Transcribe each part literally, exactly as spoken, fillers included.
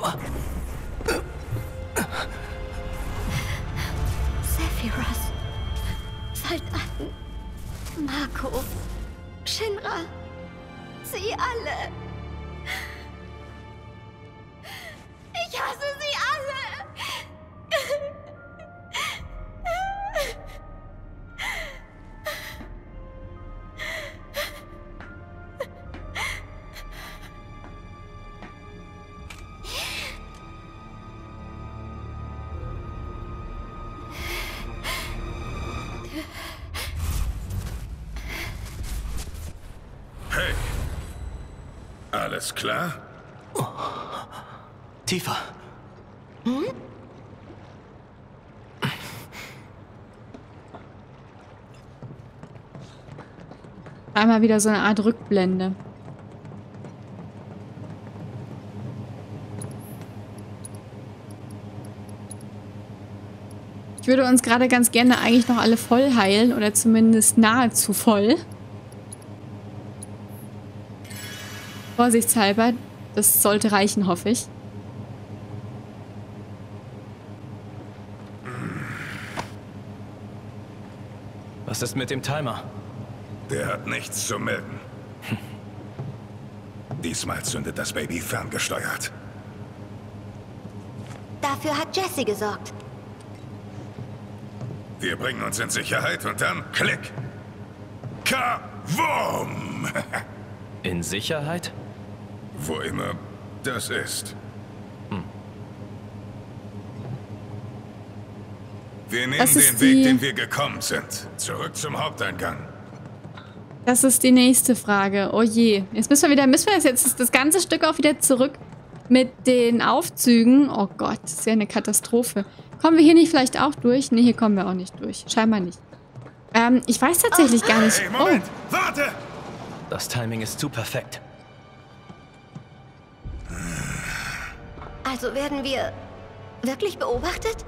Sephiroth. Soldaten. Mako. Shinra. Sie alle. Ich hasse sie alle. Hey. Alles klar? Oh. Tifa. Hm? Einmal wieder so eine Art Rückblende. Ich würde uns gerade ganz gerne eigentlich noch alle voll heilen oder zumindest nahezu voll. Vorsichtshalber, das sollte reichen, hoffe ich. Was ist mit dem Timer? Der hat nichts zu melden. Diesmal zündet das Baby ferngesteuert. Dafür hat Jessie gesorgt. Wir bringen uns in Sicherheit und dann Klick. Kawum! In Sicherheit? Wo immer das ist. Hm. Wir nehmen Das ist den Weg, die- den wir gekommen sind. Zurück zum Haupteingang. Das ist die nächste Frage. Oh je. Jetzt müssen wir wieder, müssen wir das jetzt das ganze Stück auch wieder zurück mit den Aufzügen. Oh Gott, das ist ja eine Katastrophe. Kommen wir hier nicht vielleicht auch durch? Nee, hier kommen wir auch nicht durch. Scheinbar nicht. Ähm, ich weiß tatsächlich gar nicht. Hey, Oh, Moment! Warte! Das Timing ist zu perfekt. Also werden wir wirklich beobachtet?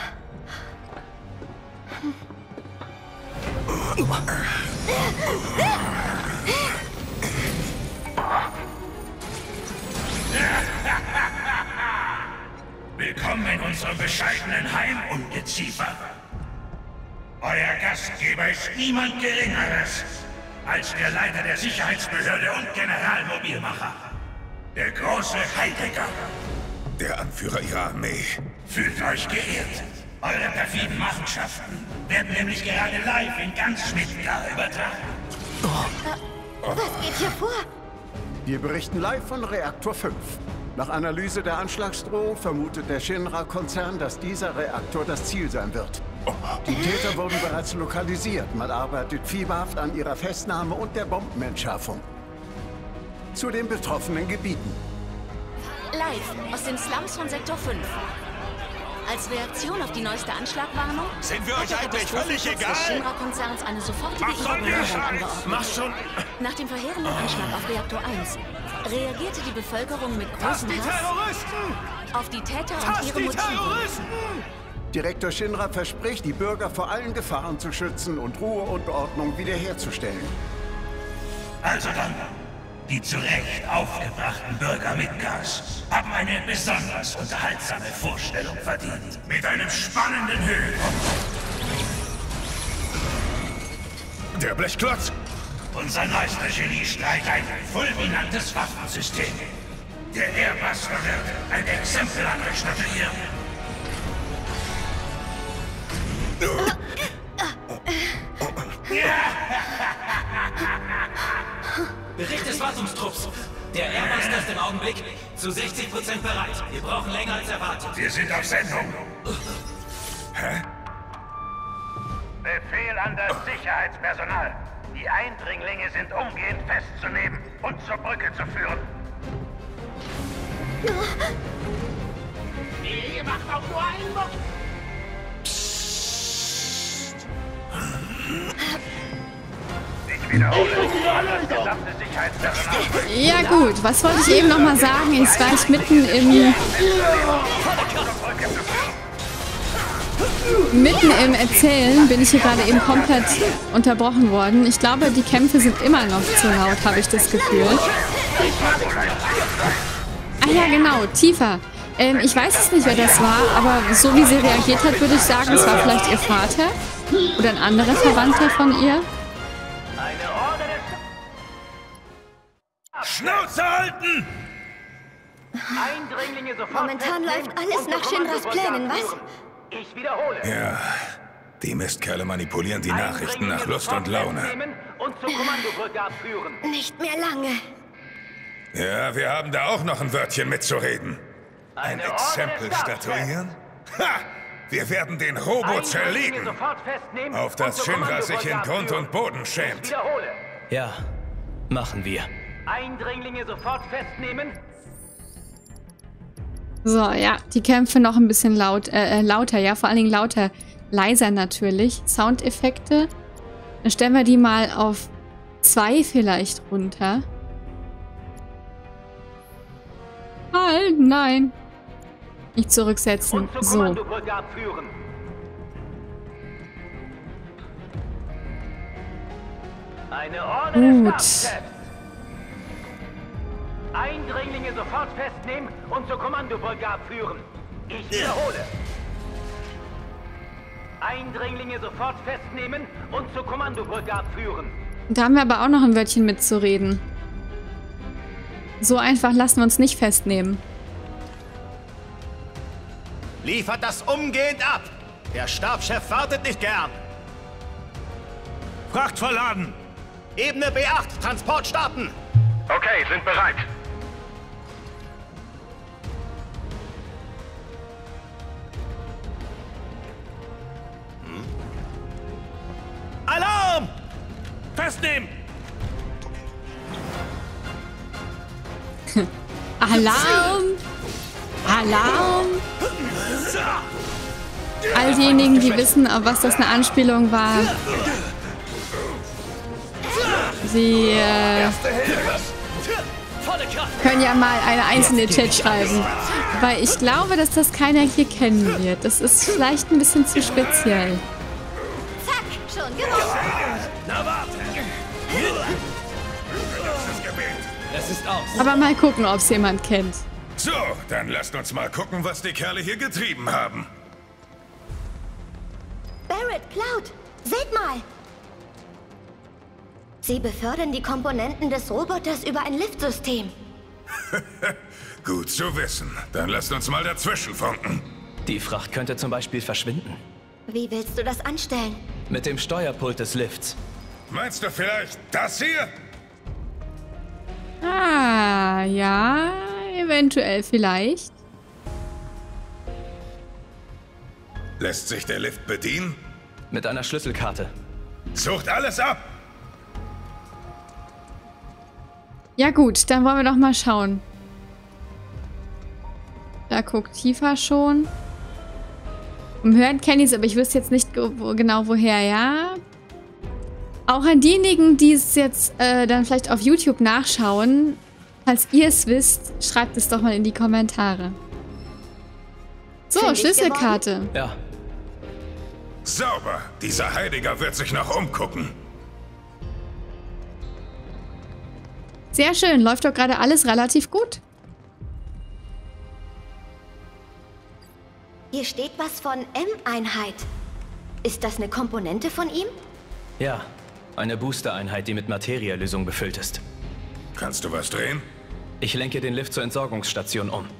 Willkommen in unserem bescheidenen Heim, Ungeziefer. Euer Gastgeber ist niemand Geringeres als der Leiter der Sicherheitsbehörde und Generalmobilmacher. Der große Heidegger. Der Anführer ihrer Armee. Fühlt euch geehrt. Eure perfiden Machenschaften werden nämlich gerade live in ganz Midgar übertragen. Was geht hier vor? Wir berichten live von Reaktor fünf. Nach Analyse der Anschlagsdrohung vermutet der Shinra-Konzern, dass dieser Reaktor das Ziel sein wird. Die Täter wurden bereits lokalisiert. Man arbeitet fieberhaft an ihrer Festnahme und der Bombenentschärfung. Zu den betroffenen Gebieten. Live aus den Slums von Sektor fünf. Als Reaktion auf die neueste Anschlagwarnung Sind wir hat euch der eigentlich völlig Katastrophenschutz egal? des Shinra-Konzerns eine sofortige Was sollen wir Evakuierung Scheiß? angeordnet. Mach schon! Nach dem verheerenden Anschlag auf Reaktor eins reagierte die Bevölkerung mit großem Hass Terroristen! auf die Täter und Tasst ihre die Motive. Terroristen! Direktor Shinra verspricht, die Bürger vor allen Gefahren zu schützen und Ruhe und Ordnung wiederherzustellen. Also dann, die zu Recht aufgebrachten Bürger Midgars haben eine besonders unterhaltsame Vorstellung verdient. Mit einem spannenden Höhepunkt. Der Blechklotz! Unser neuester Geniestreich, ein fulminantes Waffensystem. Der Airbuster wird ein Exempel an euch statuieren. Bericht des Wartungstrupps. Der Airbuster ist im Augenblick zu sechzig Prozent bereit. Wir brauchen länger als erwartet. Wir sind auf Sendung. Hä? Befehl an das Sicherheitspersonal. Die Eindringlinge sind umgehend festzunehmen und zur Brücke zu führen. Ihr macht auch nur einen Muck. Ich wiederhole. Das gesamte Sicherheitspersonal. ja gut. Was wollte ich eben noch mal sagen? Jetzt war ich mitten im... Mitten im Erzählen bin ich hier gerade eben komplett unterbrochen worden. Ich glaube, die Kämpfe sind immer noch zu laut, habe ich das Gefühl. Ah ja, genau, Tifa. Ähm, ich weiß es nicht, wer das war, aber so wie sie reagiert hat, würde ich sagen, es war vielleicht ihr Vater oder ein anderer Verwandter von ihr. Schnauze halten! Eindringlinge sofort Momentan läuft festnehmen alles und nach zur Shinras Plänen, was? Kommandobrücke abführen. Ich wiederhole. Ja, die Mistkerle manipulieren die Nachrichten nach Lust und Laune. Festnehmen und zur Kommandobrücke abführen. Nicht mehr lange. Ja, wir haben da auch noch ein Wörtchen mitzureden. Ein Eine Exempel Ordre des statuieren? Ha! Wir werden den Robo Eindringlinge zerlegen, sofort festnehmen auf und das zur Shinra sich in Kommandobrücke Grund und abführen. Boden Ich schämt. wiederhole. Ja, machen wir. Eindringlinge sofort festnehmen. So, ja, die Kämpfe noch ein bisschen laut, äh, lauter, ja, vor allen Dingen lauter, leiser natürlich. Soundeffekte. Dann stellen wir die mal auf zwei vielleicht runter. Halt, nein. Nicht zurücksetzen. Und zur So. Kommandobrücke abführen. Eine Ordre Gut. des Stabschefs. Eindringlinge sofort festnehmen und zur Kommandobrücke abführen. Ich wiederhole. Eindringlinge sofort festnehmen und zur Kommandobrücke abführen. Da haben wir aber auch noch ein Wörtchen mitzureden. So einfach lassen wir uns nicht festnehmen. Liefert das umgehend ab! Der Stabschef wartet nicht gern! Fracht verladen! Ebene B acht, Transport starten! Okay, sind bereit. Alarm! Festnehmen! Alarm! Alarm! All diejenigen, die wissen, auf was das eine Anspielung war. Sie äh, können ja mal eine einzelne Chat schreiben. Weil ich glaube, dass das keiner hier kennen wird. Das ist vielleicht ein bisschen zu speziell. Zack, schon gemacht. Na warte! Es ist aus. Aber mal gucken, ob es jemand kennt. So, dann lasst uns mal gucken, was die Kerle hier getrieben haben. Barrett, Cloud, seht mal. Sie befördern die Komponenten des Roboters über ein Liftsystem. Gut zu wissen. Dann lasst uns mal dazwischen funken. Die Fracht könnte zum Beispiel verschwinden. Wie willst du das anstellen? Mit dem Steuerpult des Lifts. Meinst du vielleicht das hier? Ah, ja, eventuell vielleicht. Lässt sich der Lift bedienen? Mit einer Schlüsselkarte. Sucht alles ab! Ja gut, dann wollen wir doch mal schauen. Da guckt Tifa schon. Im Hören kenne ich es, aber ich wüsste jetzt nicht wo, genau woher, ja. Auch an diejenigen, die es jetzt äh, dann vielleicht auf YouTube nachschauen, falls ihr es wisst, schreibt es doch mal in die Kommentare. So, Fündig Schlüsselkarte. Ja, Sauber! Dieser Heiliger wird sich noch umgucken. Sehr schön, läuft doch gerade alles relativ gut. Hier steht was von M-Einheit. Ist das eine Komponente von ihm? ja. Eine Booster-Einheit, die mit Materielösung befüllt ist. Kannst du was drehen? Ich lenke den Lift zur Entsorgungsstation um.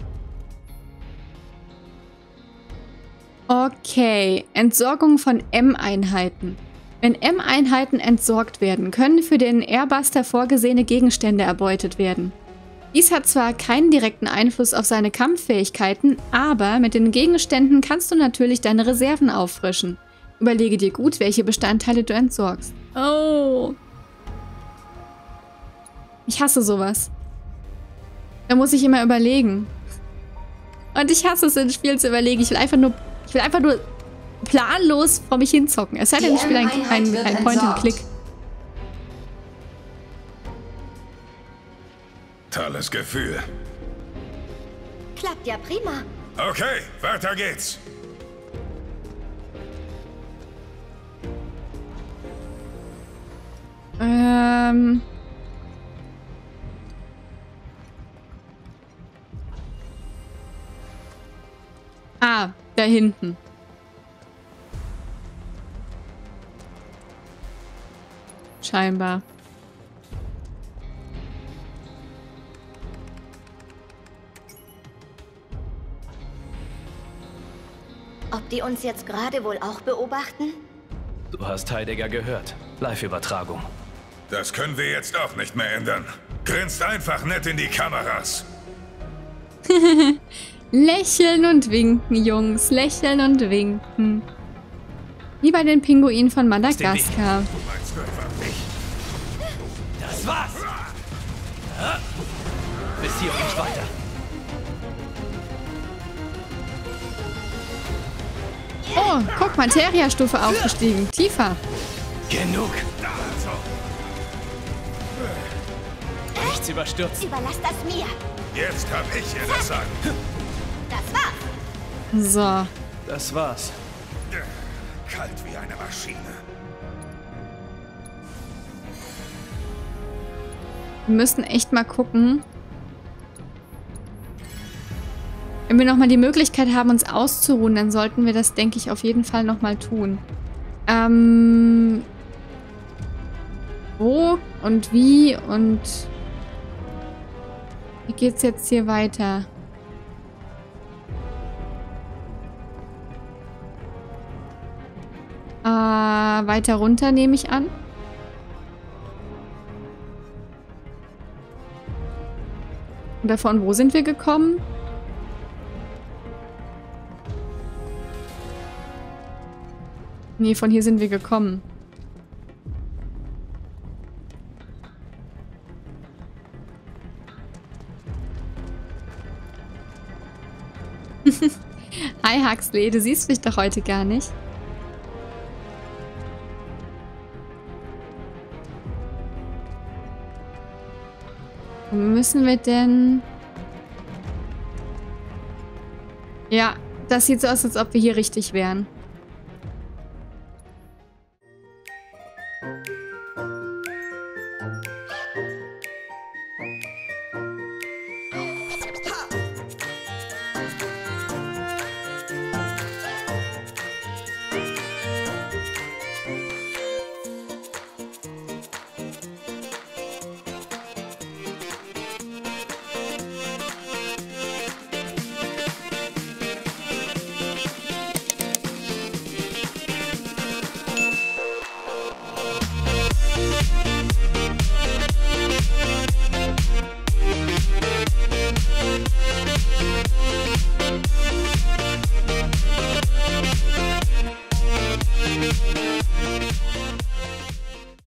Okay, Entsorgung von M-Einheiten. Wenn M-Einheiten entsorgt werden, können für den Airbuster vorgesehene Gegenstände erbeutet werden. Dies hat zwar keinen direkten Einfluss auf seine Kampffähigkeiten, aber mit den Gegenständen kannst du natürlich deine Reserven auffrischen. Überlege dir gut, welche Bestandteile du entsorgst. Oh. Ich hasse sowas. Da muss ich immer überlegen. Und ich hasse es, in Spielen zu überlegen. Ich will einfach nur, ich will einfach nur planlos vor mich hinzocken. Es sei denn, ich spiele ein, ein, ein Point-and-Click. Tolles Gefühl. Klappt ja prima. Okay, weiter geht's. Ähm... Da hinten. Scheinbar. Ob die uns jetzt gerade wohl auch beobachten? Du hast Heidegger gehört. Live-Übertragung. Das können wir jetzt auch nicht mehr ändern. Grinst einfach nett in die Kameras. Lächeln und winken, Jungs. Lächeln und winken. Wie bei den Pinguinen von Madagaskar. Du meinst einfach nicht. Das war's! Bis hier und nicht weiter. Oh, guck, Materia-Stufe aufgestiegen. Tiefer. Genug. Nichts überstürzt. Überlass das mir. Jetzt hab ich hier das Sagen. Das war's. So. Das war's. Kalt wie eine Maschine. Wir müssen echt mal gucken. Wenn wir nochmal die Möglichkeit haben, uns auszuruhen, dann sollten wir das, denke ich, auf jeden Fall nochmal tun. Ähm... Wo und wie und... Wie geht's jetzt hier weiter? Äh, weiter runter nehme ich an. Oder von wo sind wir gekommen? Nee, von hier sind wir gekommen. Hi Huxley, du siehst mich doch heute gar nicht. Wo müssen wir denn... Ja, das sieht so aus, als ob wir hier richtig wären.